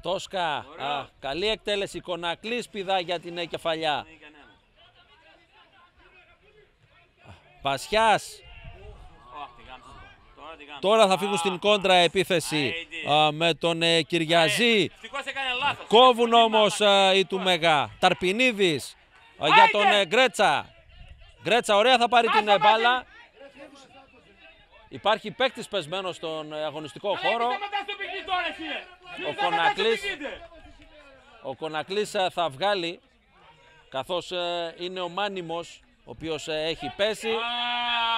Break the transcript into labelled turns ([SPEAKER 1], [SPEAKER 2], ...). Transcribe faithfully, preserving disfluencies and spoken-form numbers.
[SPEAKER 1] Τόσκα, α, καλή εκτέλεση, Κονακλής πηδά για την κεφαλιά. Πασιάς. Τώρα θα φύγουν στην κόντρα επίθεση α, με τον ε, Κυριαζή. Κόβουν όμως α, οι του Μέγα. Ταρπινίδης α, για τον ε, Γκρέτσα. Γκρέτσα ωραία θα πάρει την ε, μπάλα. Υπάρχει παίκτης πεσμένος στον ε, αγωνιστικό χώρο. Ο Κονακλής, ο Κονακλής α, θα βγάλει, καθώς ε, είναι ο Μάνιμος, ο οποίος ε, έχει πέσει.